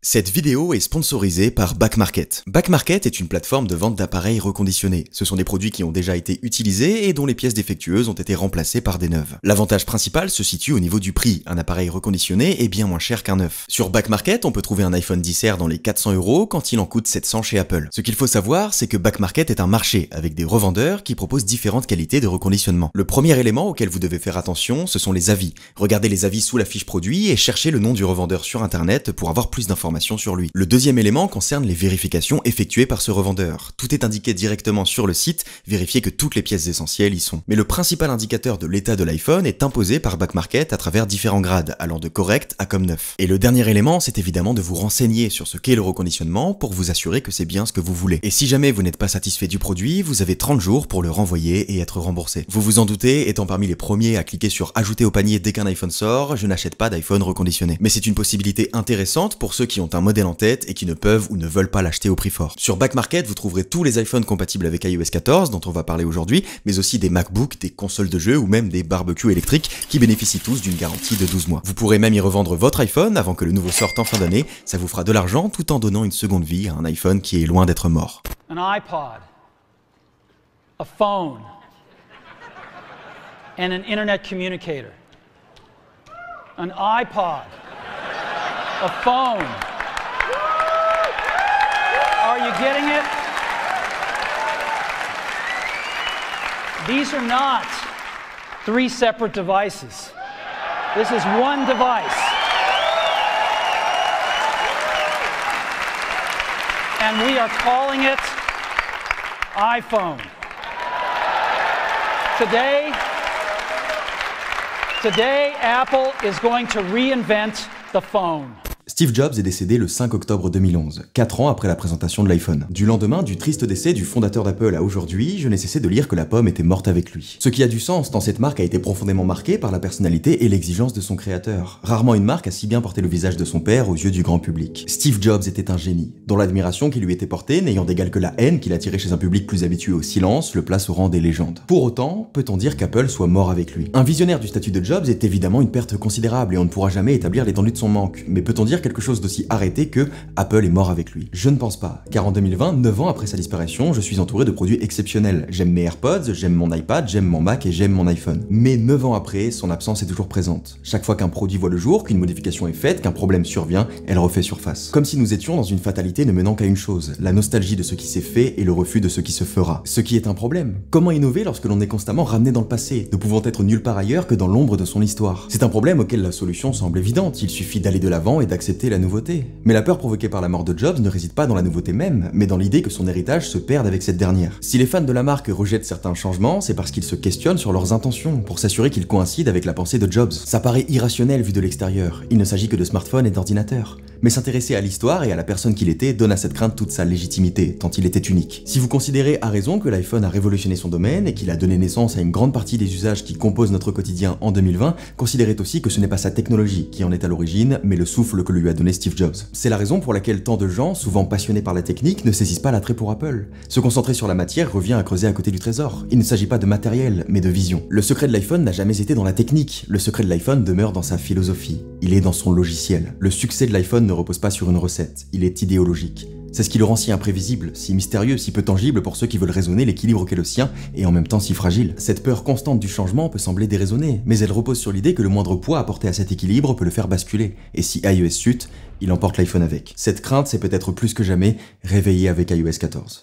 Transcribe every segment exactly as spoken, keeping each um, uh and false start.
Cette vidéo est sponsorisée par Back Market. Back Market est une plateforme de vente d'appareils reconditionnés. Ce sont des produits qui ont déjà été utilisés et dont les pièces défectueuses ont été remplacées par des neuves. L'avantage principal se situe au niveau du prix. Un appareil reconditionné est bien moins cher qu'un neuf. Sur Back Market, on peut trouver un iPhone dix R dans les quatre cents euros quand il en coûte sept cents chez Apple. Ce qu'il faut savoir, c'est que Back Market est un marché avec des revendeurs qui proposent différentes qualités de reconditionnement. Le premier élément auquel vous devez faire attention, ce sont les avis. Regardez les avis sous la fiche produit et cherchez le nom du revendeur sur internet pour avoir plus d'informations sur lui. Le deuxième élément concerne les vérifications effectuées par ce revendeur. Tout est indiqué directement sur le site, vérifiez que toutes les pièces essentielles y sont. Mais le principal indicateur de l'état de l'iPhone est imposé par Back Market à travers différents grades, allant de correct à comme neuf. Et le dernier élément, c'est évidemment de vous renseigner sur ce qu'est le reconditionnement pour vous assurer que c'est bien ce que vous voulez. Et si jamais vous n'êtes pas satisfait du produit, vous avez trente jours pour le renvoyer et être remboursé. Vous vous en doutez, étant parmi les premiers à cliquer sur ajouter au panier dès qu'un iPhone sort, je n'achète pas d'iPhone reconditionné. Mais c'est une possibilité intéressante pour ceux qui ont un modèle en tête et qui ne peuvent ou ne veulent pas l'acheter au prix fort. Sur Back Market, vous trouverez tous les iPhones compatibles avec iOS quatorze dont on va parler aujourd'hui, mais aussi des MacBooks, des consoles de jeux ou même des barbecues électriques qui bénéficient tous d'une garantie de douze mois. Vous pourrez même y revendre votre iPhone avant que le nouveau sorte en fin d'année, ça vous fera de l'argent tout en donnant une seconde vie à un iPhone qui est loin d'être mort. An iPod, a phone, and an internet communicator. An iPod, a phone. Are you getting it? These are not three separate devices. This is one device. And we are calling it iPhone. Today, today Apple is going to reinvent the phone. Steve Jobs est décédé le cinq octobre deux mille onze, quatre ans après la présentation de l'iPhone. Du lendemain du triste décès du fondateur d'Apple à aujourd'hui, je n'ai cessé de lire que la pomme était morte avec lui. Ce qui a du sens, tant cette marque a été profondément marquée par la personnalité et l'exigence de son créateur. Rarement une marque a si bien porté le visage de son père aux yeux du grand public. Steve Jobs était un génie, dont l'admiration qui lui était portée, n'ayant d'égal que la haine qu'il attirait chez un public plus habitué au silence, le place au rang des légendes. Pour autant, peut-on dire qu'Apple soit mort avec lui? Un visionnaire du statut de Jobs est évidemment une perte considérable et on ne pourra jamais établir l'étendue de son manque, mais peut-on dire quelque chose d'aussi arrêté que Apple est mort avec lui? Je ne pense pas, car en deux mille vingt, neuf ans après sa disparition, je suis entouré de produits exceptionnels. J'aime mes AirPods, j'aime mon iPad, j'aime mon Mac et j'aime mon iPhone. Mais neuf ans après, son absence est toujours présente. Chaque fois qu'un produit voit le jour, qu'une modification est faite, qu'un problème survient, elle refait surface. Comme si nous étions dans une fatalité ne menant qu'à une chose, la nostalgie de ce qui s'est fait et le refus de ce qui se fera. Ce qui est un problème. Comment innover lorsque l'on est constamment ramené dans le passé, ne pouvant être nulle part ailleurs que dans l'ombre de son histoire? C'est un problème auquel la solution semble évidente, il suffit d'aller de l'avant et d'accepter la nouveauté. Mais la peur provoquée par la mort de Jobs ne réside pas dans la nouveauté même, mais dans l'idée que son héritage se perde avec cette dernière. Si les fans de la marque rejettent certains changements, c'est parce qu'ils se questionnent sur leurs intentions, pour s'assurer qu'ils coïncident avec la pensée de Jobs. Ça paraît irrationnel vu de l'extérieur, il ne s'agit que de smartphones et d'ordinateurs. Mais s'intéresser à l'histoire et à la personne qu'il était donne à cette crainte toute sa légitimité, tant il était unique. Si vous considérez à raison que l'iPhone a révolutionné son domaine et qu'il a donné naissance à une grande partie des usages qui composent notre quotidien en deux mille vingt, considérez aussi que ce n'est pas sa technologie qui en est à l'origine, mais le souffle que lui a donné Steve Jobs. C'est la raison pour laquelle tant de gens, souvent passionnés par la technique, ne saisissent pas l'attrait pour Apple. Se concentrer sur la matière revient à creuser à côté du trésor. Il ne s'agit pas de matériel, mais de vision. Le secret de l'iPhone n'a jamais été dans la technique, le secret de l'iPhone demeure dans sa philosophie. Il est dans son logiciel. Le succès de l'iPhone ne repose pas sur une recette, il est idéologique. C'est ce qui le rend si imprévisible, si mystérieux, si peu tangible pour ceux qui veulent raisonner l'équilibre qu'est le sien et en même temps si fragile. Cette peur constante du changement peut sembler déraisonnée, mais elle repose sur l'idée que le moindre poids apporté à cet équilibre peut le faire basculer. Et si iOS chute, il emporte l'iPhone avec. Cette crainte s'est peut-être plus que jamais réveillée avec iOS quatorze.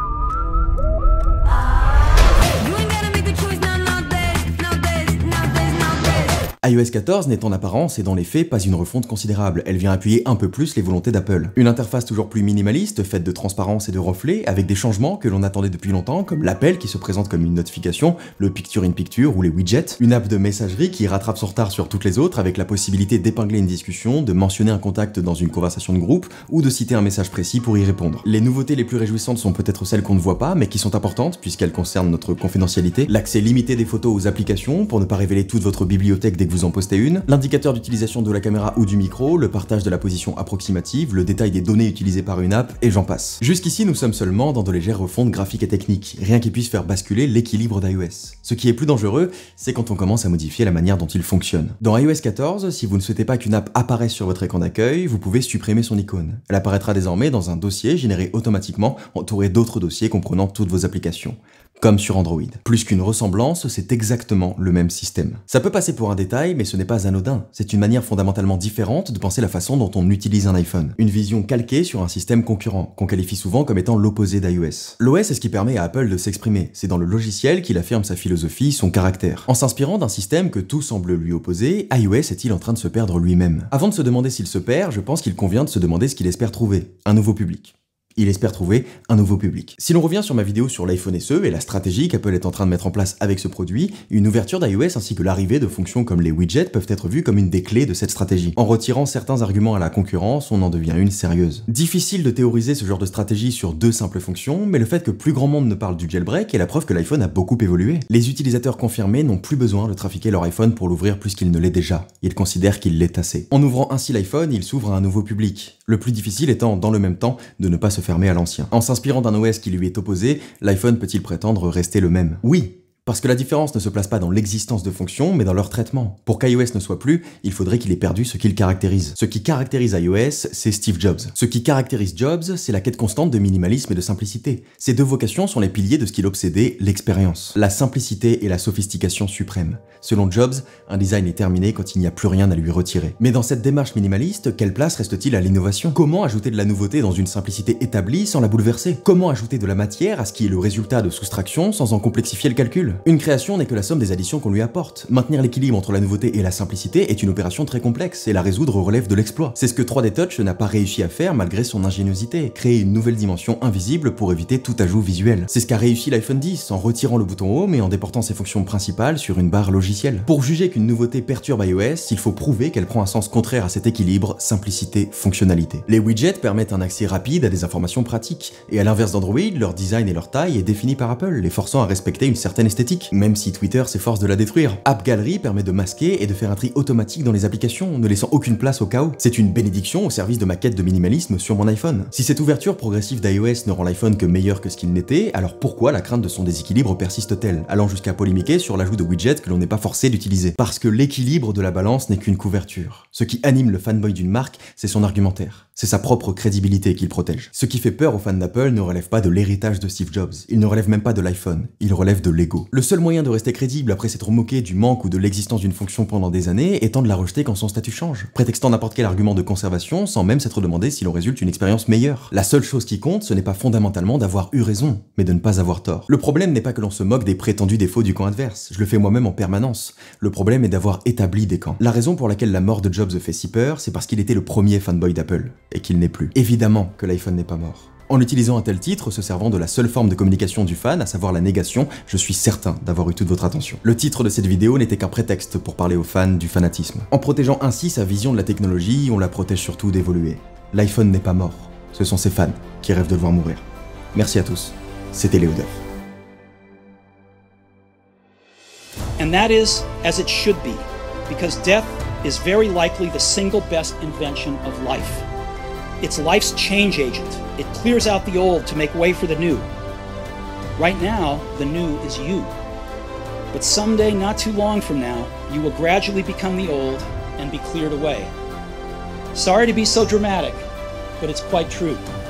iOS quatorze n'est en apparence et dans les faits pas une refonte considérable, elle vient appuyer un peu plus les volontés d'Apple. Une interface toujours plus minimaliste, faite de transparence et de reflets, avec des changements que l'on attendait depuis longtemps, comme l'appel qui se présente comme une notification, le picture-in-picture ou les widgets, une app de messagerie qui rattrape son retard sur toutes les autres avec la possibilité d'épingler une discussion, de mentionner un contact dans une conversation de groupe ou de citer un message précis pour y répondre. Les nouveautés les plus réjouissantes sont peut-être celles qu'on ne voit pas mais qui sont importantes puisqu'elles concernent notre confidentialité, l'accès limité des photos aux applications pour ne pas révéler toute votre bibliothèque que vous en postez une, l'indicateur d'utilisation de la caméra ou du micro, le partage de la position approximative, le détail des données utilisées par une app, et j'en passe. Jusqu'ici, nous sommes seulement dans de légères refontes graphiques et techniques, rien qui puisse faire basculer l'équilibre d'iOS. Ce qui est plus dangereux, c'est quand on commence à modifier la manière dont il fonctionne. Dans i O S quatorze, si vous ne souhaitez pas qu'une app apparaisse sur votre écran d'accueil, vous pouvez supprimer son icône. Elle apparaîtra désormais dans un dossier généré automatiquement, entouré d'autres dossiers comprenant toutes vos applications. Comme sur Android. Plus qu'une ressemblance, c'est exactement le même système. Ça peut passer pour un détail, mais ce n'est pas anodin. C'est une manière fondamentalement différente de penser la façon dont on utilise un iPhone. Une vision calquée sur un système concurrent, qu'on qualifie souvent comme étant l'opposé d'iOS. L'O S est ce qui permet à Apple de s'exprimer. C'est dans le logiciel qu'il affirme sa philosophie, son caractère. En s'inspirant d'un système que tout semble lui opposer, iOS est-il en train de se perdre lui-même? Avant de se demander s'il se perd, je pense qu'il convient de se demander ce qu'il espère trouver. Un nouveau public. Il espère trouver un nouveau public. Si l'on revient sur ma vidéo sur l'iPhone S E et la stratégie qu'Apple est en train de mettre en place avec ce produit, une ouverture d'iOS ainsi que l'arrivée de fonctions comme les widgets peuvent être vues comme une des clés de cette stratégie. En retirant certains arguments à la concurrence, on en devient une sérieuse. Difficile de théoriser ce genre de stratégie sur deux simples fonctions, mais le fait que plus grand monde ne parle du jailbreak est la preuve que l'iPhone a beaucoup évolué. Les utilisateurs confirmés n'ont plus besoin de trafiquer leur iPhone pour l'ouvrir plus qu'il ne l'est déjà. Ils considèrent qu'il l'est assez. En ouvrant ainsi l'iPhone, il s'ouvre à un nouveau public. Le plus difficile étant, dans le même temps, de ne pas se fermer à l'ancien. En s'inspirant d'un O S qui lui est opposé, l'iPhone peut-il prétendre rester le même? Oui, parce que la différence ne se place pas dans l'existence de fonctions, mais dans leur traitement. Pour qu'iOS ne soit plus, il faudrait qu'il ait perdu ce qu'il caractérise. Ce qui caractérise iOS, c'est Steve Jobs. Ce qui caractérise Jobs, c'est la quête constante de minimalisme et de simplicité. Ces deux vocations sont les piliers de ce qu'il obsédait, l'expérience. La simplicité et la sophistication suprême. Selon Jobs, un design est terminé quand il n'y a plus rien à lui retirer. Mais dans cette démarche minimaliste, quelle place reste-t-il à l'innovation? Comment ajouter de la nouveauté dans une simplicité établie sans la bouleverser? Comment ajouter de la matière à ce qui est le résultat de soustraction sans en complexifier le calcul? Une création n'est que la somme des additions qu'on lui apporte. Maintenir l'équilibre entre la nouveauté et la simplicité est une opération très complexe, et la résoudre relève de l'exploit. C'est ce que trois D Touch n'a pas réussi à faire malgré son ingéniosité, créer une nouvelle dimension invisible pour éviter tout ajout visuel. C'est ce qu'a réussi l'iPhone dix, en retirant le bouton Home et en déportant ses fonctions principales sur une barre logicielle. Pour juger qu'une nouveauté perturbe iOS, il faut prouver qu'elle prend un sens contraire à cet équilibre, simplicité, fonctionnalité. Les widgets permettent un accès rapide à des informations pratiques, et à l'inverse d'Android, leur design et leur taille est défini par Apple, les forçant à respecter une certaine esthétique. Même si Twitter s'efforce de la détruire. App Gallery permet de masquer et de faire un tri automatique dans les applications, ne laissant aucune place au chaos. C'est une bénédiction au service de ma quête de minimalisme sur mon iPhone. Si cette ouverture progressive d'iOS ne rend l'iPhone que meilleur que ce qu'il n'était, alors pourquoi la crainte de son déséquilibre persiste-t-elle, allant jusqu'à polémiquer sur l'ajout de widgets que l'on n'est pas forcé d'utiliser? Parce que l'équilibre de la balance n'est qu'une couverture. Ce qui anime le fanboy d'une marque, c'est son argumentaire. C'est sa propre crédibilité qu'il protège. Ce qui fait peur aux fans d'Apple ne relève pas de l'héritage de Steve Jobs. Il ne relève même pas de l'iPhone. Il relève de l'ego. Le seul moyen de rester crédible après s'être moqué du manque ou de l'existence d'une fonction pendant des années étant de la rejeter quand son statut change, prétextant n'importe quel argument de conservation sans même s'être demandé si l'on résulte une expérience meilleure. La seule chose qui compte, ce n'est pas fondamentalement d'avoir eu raison, mais de ne pas avoir tort. Le problème n'est pas que l'on se moque des prétendus défauts du camp adverse, je le fais moi-même en permanence. Le problème est d'avoir établi des camps. La raison pour laquelle la mort de Jobs fait si peur, c'est parce qu'il était le premier fanboy d'Apple, et qu'il n'est plus. Évidemment que l'iPhone n'est pas mort. En utilisant un tel titre, se servant de la seule forme de communication du fan, à savoir la négation, je suis certain d'avoir eu toute votre attention. Le titre de cette vidéo n'était qu'un prétexte pour parler aux fans du fanatisme. En protégeant ainsi sa vision de la technologie, on la protège surtout d'évoluer. L'iPhone n'est pas mort, ce sont ses fans qui rêvent de le voir mourir. Merci à tous, c'était Léo Duff. And that is as it should be, because death is very likely the single best invention of life. It's life's change agent. It clears out the old to make way for the new. Right now, the new is you. But someday, not too long from now, you will gradually become the old and be cleared away. Sorry to be so dramatic, but it's quite true.